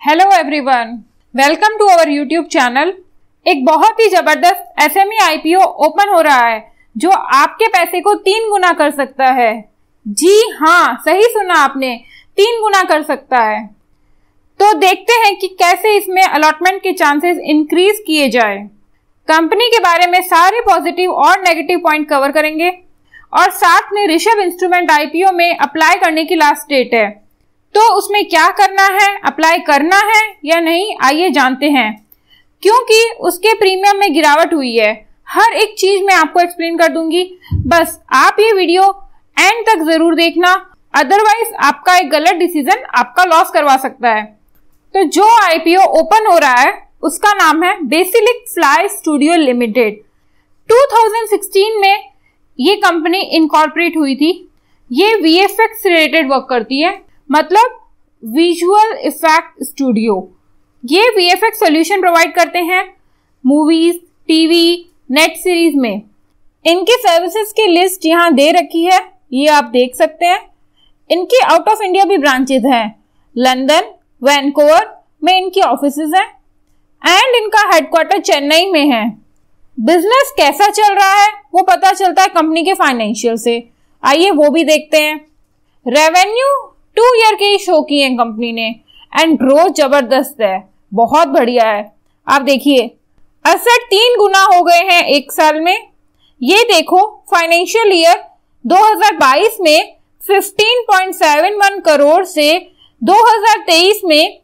Hello everyone, welcome to our YouTube channel. एक बहुत ही जबरदस्त एसएमई आईपीओ ओपन हो रहा है जो आपके पैसे को 3 गुना कर सकता है। जी हाँ, सही सुना आपने, 3 गुना कर सकता है। तो देखते हैं कि कैसे इसमें अलॉटमेंट के चांसेस इंक्रीज किए जाए। कंपनी के बारे में सारे पॉजिटिव और नेगेटिव पॉइंट कवर करेंगे और साथ में ऋषभ इंस्ट्रूमेंट आईपीओ में अप्लाई करने की लास्ट डेट है, तो उसमें क्या करना है, अप्लाई करना है या नहीं, आइए जानते हैं। क्योंकि उसके प्रीमियम में गिरावट हुई है, हर एक चीज मैं आपको एक्सप्लेन कर दूंगी। बस आप ये वीडियो एंड तक जरूर देखना, अदरवाइज आपका एक गलत डिसीजन आपका लॉस करवा सकता है। तो जो आईपीओ ओपन हो रहा है उसका नाम है बेसिलिक फ्लाई स्टूडियो लिमिटेड। 2016 में ये कंपनी इनकॉर्पोरेट हुई थी। ये वीएफएक्स रिलेटेड वर्क करती है, मतलब विजुअल इफेक्ट स्टूडियो। ये वीएफएक्स सॉल्यूशन प्रोवाइड करते हैं मूवीज, टीवी, नेट सीरीज में। इनकी सर्विसेज की लिस्ट यहाँ दे रखी है, ये आप देख सकते हैं। इनकी आउट ऑफ इंडिया भी ब्रांचेस हैं, लंदन, वैनकूवर में इनकी ऑफिसेज हैं एंड इनका हेडक्वार्टर चेन्नई में है। बिजनेस कैसा चल रहा है वो पता चलता है कंपनी के फाइनेंशियल से, आइए वो भी देखते हैं। रेवेन्यू 2 ईयर के ही शो किए हैं कंपनी ने एंड ग्रोथ जबरदस्त है, बहुत बढ़िया है। आप देखिए, एसेट 3 गुना हो गए हैं 1 साल में। ये देखो, फाइनेंशियल ईयर 2022 में 15.71 करोड़ से 2023 में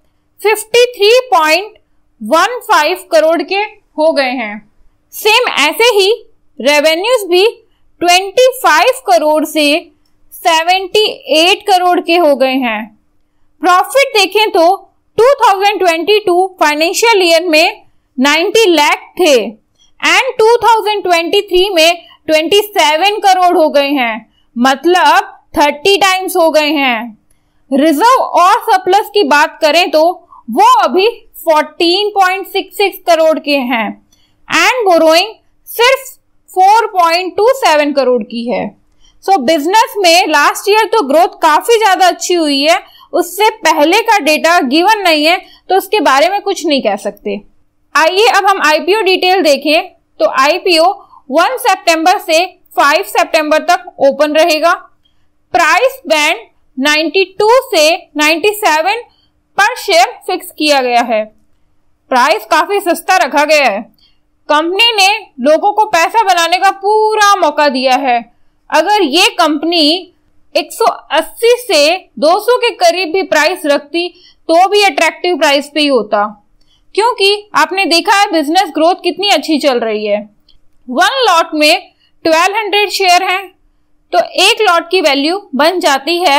53.15 करोड़ के हो गए हैं। सेम ऐसे ही रेवेन्यूज भी 25 करोड़ से 78 करोड़ के हो गए हैं। प्रॉफिट देखें तो 2022 फाइनेंशियल ईयर में 90 लाख थे एंड 2023 में 27 करोड़ हो गए हैं, मतलब 30 टाइम्स हो गए हैं। रिजर्व और सरप्लस की बात करें तो वो अभी 14.66 करोड़ के हैं एंड बोरोइंग सिर्फ 4.27 करोड़ की है। सो बिजनेस में लास्ट ईयर तो ग्रोथ काफी ज्यादा अच्छी हुई है, उससे पहले का डेटा गिवन नहीं है तो उसके बारे में कुछ नहीं कह सकते। आइए अब हम आईपीओ डिटेल देखें। तो आईपीओ 1 सितंबर से 5 सितंबर तक ओपन रहेगा। प्राइस बैंड 92 से 97 पर शेयर फिक्स किया गया है। प्राइस काफी सस्ता रखा गया है। कंपनी ने लोगों को पैसा बनाने का पूरा मौका दिया है। अगर ये कंपनी 180 से 200 के करीब भी प्राइस रखती तो भी अट्रैक्टिव प्राइस पे ही होता, क्योंकि आपने देखा है बिजनेस ग्रोथ कितनी अच्छी चल रही है। 1 लॉट में 1200 शेयर हैं, तो एक लॉट की वैल्यू बन जाती है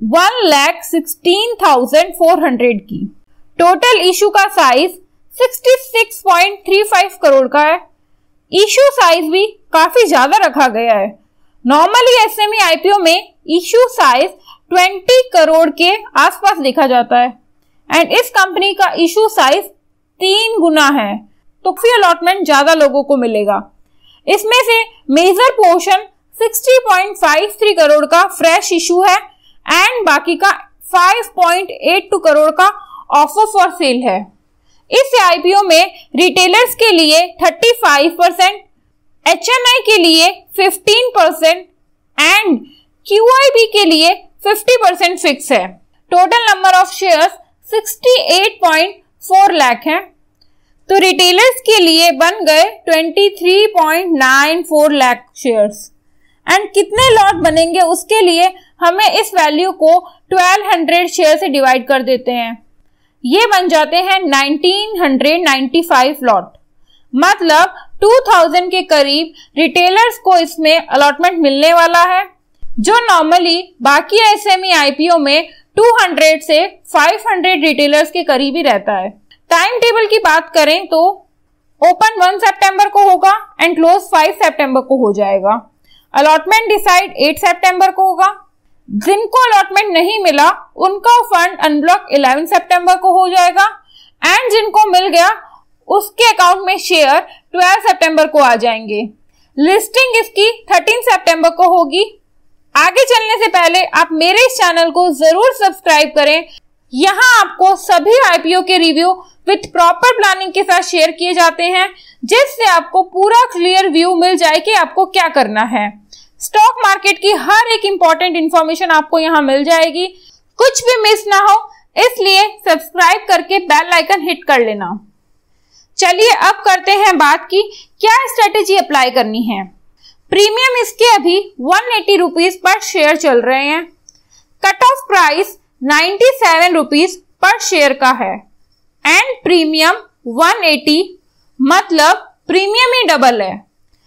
1,16,400 की। टोटल इशू का साइज 66.35 करोड़ का है। इशू साइज भी काफी ज्यादा रखा गया है। नॉर्मली एसएमई आईपीओ में इशू साइज 20 करोड़ के आसपास देखा जाता है एंड इस कंपनी का इशू साइज 3 गुना है, तो फिर अलॉटमेंट ज्यादा लोगों को मिलेगा। इसमें से मेजर पोर्शन 60.53 करोड़ का फ्रेश इशू है एंड बाकी का 5.82 करोड़ का ऑफर फॉर सेल है। इस आईपीओ में रिटेलर्स के लिए 35%, एचएनआई के लिए 15% एंड क्यूआईबी के लिए 50% फिक्स है। Total number of shares 68.4 lakh हैं, तो रिटेलर्स के लिए बन गए 23.94 लाख शेयर्स एंड कितने लॉट बनेंगे उसके लिए हमें इस वैल्यू को 1200 शेयर से डिवाइड कर देते हैं। ये बन जाते हैं 1995 लॉट, मतलब 2000 के करीब रिटेलर्स को इसमें अलॉटमेंट मिलने वाला है, जो नॉर्मली बाकी एसएमई आईपीओ में 200 से 500 रिटेलर्स के करीब ही रहता है। टाइम टेबल की बात करें तो ओपन 1 सितंबर को होगा एंड क्लोज 5 सितंबर को हो जाएगा। अलॉटमेंट डिसाइड 8 सितंबर को होगा। जिनको अलॉटमेंट नहीं मिला उनका फंड अनब्लॉक 11 सितंबर को हो जाएगा एंड जिनको मिल गया उसके अकाउंट में शेयर 12 सितंबर को आ जाएंगे। लिस्टिंग इसकी 13 सितंबर को होगी। आगे चलने से पहले आप मेरे इस चैनल को जरूर सब्सक्राइब करें यहाँ आपको सभी आईपीओ के रिव्यू विथ प्रॉपर प्लानिंग के साथ शेयर किए जाते हैं, जिससे आपको पूरा क्लियर व्यू मिल जाए कि आपको क्या करना है। स्टॉक मार्केट की हर एक इंपॉर्टेंट इंफॉर्मेशन आपको यहाँ मिल जाएगी, कुछ भी मिस ना हो, इसलिए सब्सक्राइब करके बेल आइकन हिट कर लेना। चलिए अब करते हैं बात की क्या स्ट्रेटेजी अप्लाई करनी है। प्रीमियम इसके अभी 180 रुपीज पर शेयर चल रहे हैं। Cut off price 97 rupees per share का है एंड प्रीमियम 180, मतलब प्रीमियम ही डबल है।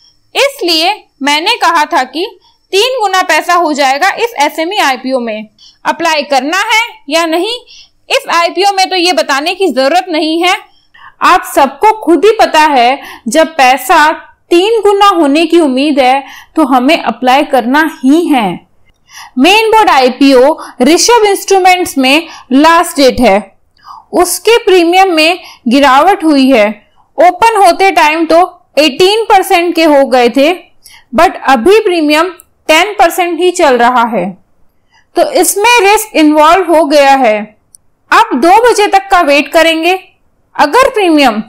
इसलिए मैंने कहा था कि 3 गुना पैसा हो जाएगा इस एसएमई आईपीओ में। अप्लाई करना है या नहीं, इस आईपीओ में तो ये बताने की जरूरत नहीं है, आप सबको खुद ही पता है जब पैसा 3 गुना होने की उम्मीद है तो हमें अप्लाई करना ही है। Main board IPO Rishabh instruments में लास्ट डेट है, उसके प्रीमियम में गिरावट हुई है। ओपन होते टाइम तो 18% के हो गए थे, बट अभी प्रीमियम 10% ही चल रहा है, तो इसमें रिस्क इन्वॉल्व हो गया है। अब 2 बजे तक का वेट करेंगे। अगर प्रीमियम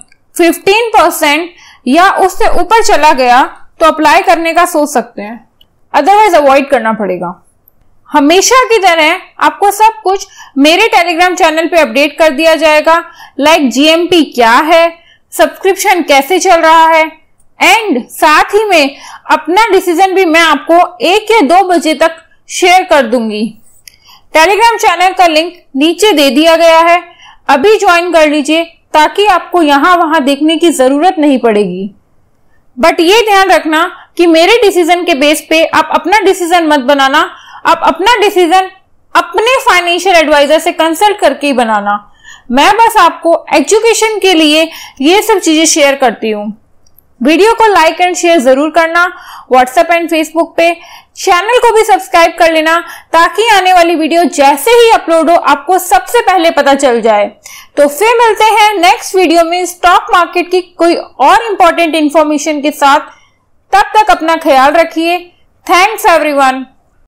15% या उससे ऊपर चला गया तो अप्लाई करने का सोच सकते हैं, अदरवाइज अवॉइड करना पड़ेगा। हमेशा की तरह आपको सब कुछ मेरे टेलीग्राम चैनल पे अपडेट कर दिया जाएगा, लाइक जीएमपी क्या है, सब्सक्रिप्शन कैसे चल रहा है, एंड साथ ही में अपना डिसीजन भी मैं आपको 1 या 2 बजे तक शेयर कर दूंगी। टेलीग्राम चैनल का लिंक नीचे दे दिया गया है, अभी ज्वाइन कर लीजिए ताकि आपको यहाँ वहां देखने की जरूरत नहीं पड़ेगी। बट ये ध्यान रखना कि मेरे डिसीजन के बेस पे आप अपना डिसीजन मत बनाना, आप अपना डिसीजन अपने फाइनेंशियल एडवाइजर से कंसल्ट करके ही बनाना। मैं बस आपको एजुकेशन के लिए ये सब चीजें शेयर करती हूँ। वीडियो को लाइक एंड शेयर जरूर करना, व्हाट्सएप एंड फेसबुक पे। चैनल को भी सब्सक्राइब कर लेना ताकि आने वाली वीडियो जैसे ही अपलोड हो आपको सबसे पहले पता चल जाए। तो फिर मिलते हैं नेक्स्ट वीडियो में स्टॉक मार्केट की कोई और इंपॉर्टेंट इंफॉर्मेशन के साथ। तब तक अपना ख्याल रखिए। Thanks everyone.